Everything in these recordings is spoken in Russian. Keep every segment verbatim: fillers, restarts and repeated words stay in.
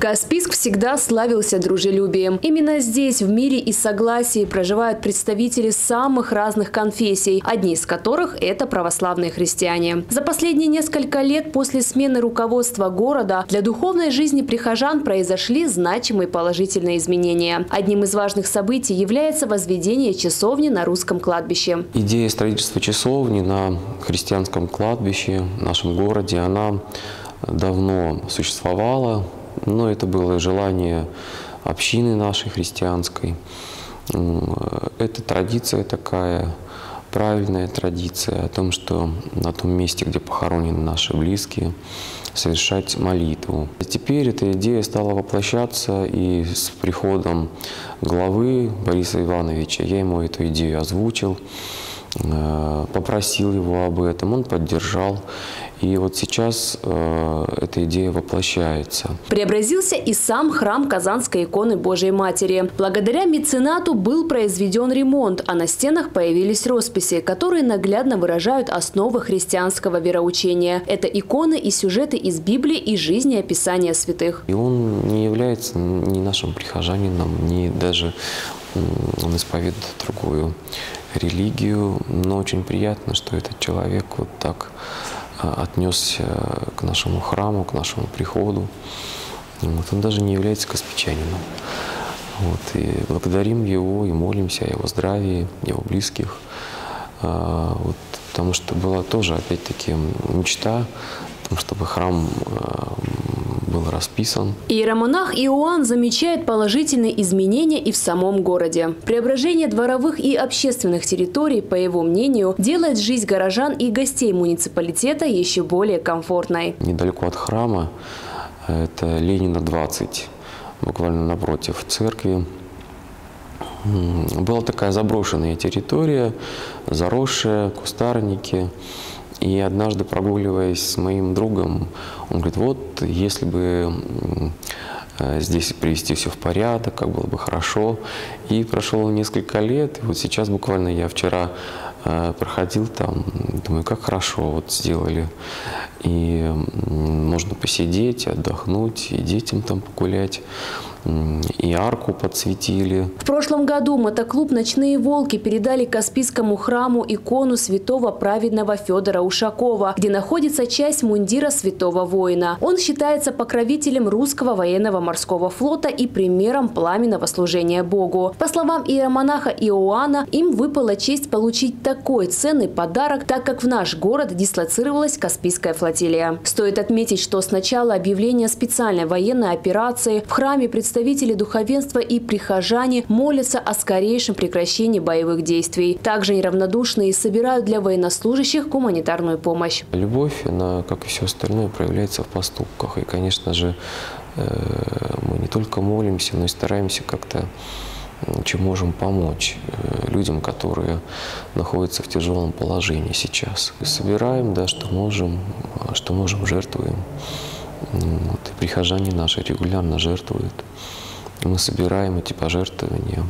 Каспийск всегда славился дружелюбием. Именно здесь, в мире и согласии, проживают представители самых разных конфессий, одни из которых – это православные христиане. За последние несколько лет после смены руководства города для духовной жизни прихожан произошли значимые положительные изменения. Одним из важных событий является возведение часовни на русском кладбище. Идея строительства часовни на христианском кладбище в нашем городе, она давно существовала. Но это было желание общины нашей христианской. Это традиция такая, правильная традиция о том, что на том месте, где похоронены наши близкие, совершать молитву. Теперь эта идея стала воплощаться, и с приходом главы Бориса Ивановича я ему эту идею озвучил, попросил его об этом, он поддержал. И вот сейчас э, эта идея воплощается. Преобразился и сам храм Казанской иконы Божией Матери. Благодаря меценату был произведен ремонт, а на стенах появились росписи, которые наглядно выражают основы христианского вероучения. Это иконы и сюжеты из Библии и жизнеописания святых. И он не является ни нашим прихожанином, ни даже он исповедует другую религию. Но очень приятно, что этот человек вот так отнесся к нашему храму, к нашему приходу. Вот. Он даже не является каспийчанином. Вот. И благодарим его, и молимся о его здравии, его близких. А, вот, потому что была тоже, опять-таки, мечта, чтобы храм был расписан. Иеромонах Иоанн замечает положительные изменения и в самом городе. Преображение дворовых и общественных территорий, по его мнению, делает жизнь горожан и гостей муниципалитета еще более комфортной. Недалеко от храма, это Ленина двадцать, буквально напротив церкви, была такая заброшенная территория, заросшая, кустарники. И однажды, прогуливаясь с моим другом, он говорит, вот, если бы здесь привести все в порядок, как было бы хорошо. И прошло несколько лет, и вот сейчас буквально я вчера проходил там, думаю, как хорошо вот сделали. И можно посидеть, отдохнуть, и детям там погулять. И арку подсветили. В прошлом году мотоклуб «Ночные волки» передали Каспийскому храму икону святого праведного Федора Ушакова, где находится часть мундира святого воина. Он считается покровителем русского военного морского флота и примером пламенного служения Богу. По словам иеромонаха Иоанна, им выпала честь получить такой ценный подарок, так как в наш город дислоцировалась Каспийская флотилия. Стоит отметить, что с начала объявления специальной военной операции в храме представители Представители духовенства и прихожане молятся о скорейшем прекращении боевых действий. Также неравнодушные собирают для военнослужащих гуманитарную помощь. Любовь, она, как и все остальное, проявляется в поступках. И, конечно же, мы не только молимся, но и стараемся как-то, чем можем, помочь людям, которые находятся в тяжелом положении сейчас. Собираем, да, что можем, что можем, жертвуем. Вот, и прихожане наши регулярно жертвуют. Мы собираем эти пожертвования.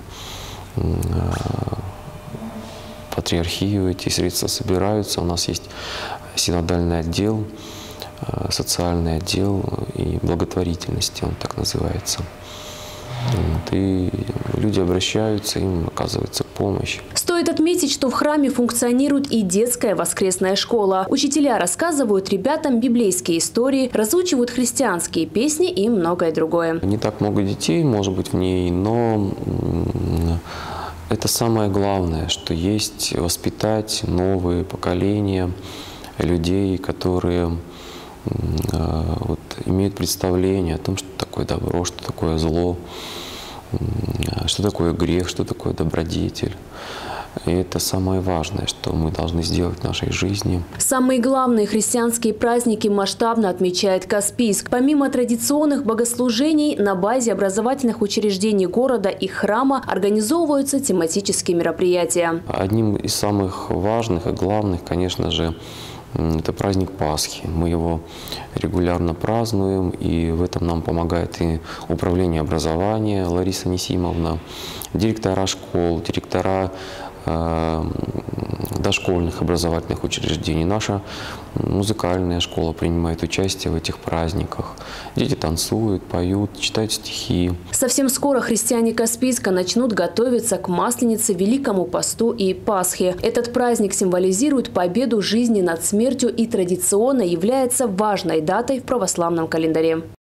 Патриархию эти средства собираются. У нас есть синодальный отдел, социальный отдел и благотворительности, он так называется. Вот, и люди обращаются, им оказывается помощь. Стоит отметить, что в храме функционирует и детская воскресная школа. Учителя рассказывают ребятам библейские истории, разучивают христианские песни и многое другое. Не так много детей, может быть, в ней, но это самое главное, что есть воспитать новые поколения людей, которые вот, имеют представление о том, что такое добро, что такое зло, что такое грех, что такое добродетель. И это самое важное, что мы должны сделать в нашей жизни. Самые главные христианские праздники масштабно отмечает Каспийск. Помимо традиционных богослужений, на базе образовательных учреждений города и храма организовываются тематические мероприятия. Одним из самых важных и главных, конечно же, это праздник Пасхи. Мы его регулярно празднуем, и в этом нам помогает и управление образования Лариса Несимовна, директора школ, директора э, дошкольных образовательных учреждений. Наша музыкальная школа принимает участие в этих праздниках. Дети танцуют, поют, читают стихи. Совсем скоро христиане Каспийска начнут готовиться к Масленице, Великому посту и Пасхе. Этот праздник символизирует победу жизни над смертью и традиционно является важной датой в православном календаре.